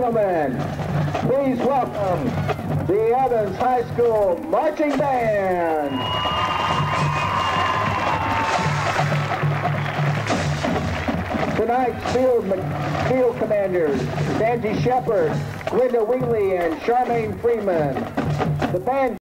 gentlemen, please welcome the Evans High School Marching Band. Tonight's field commanders, Angie Shepard, Linda Wheatley, and Charmaine Freeman. The band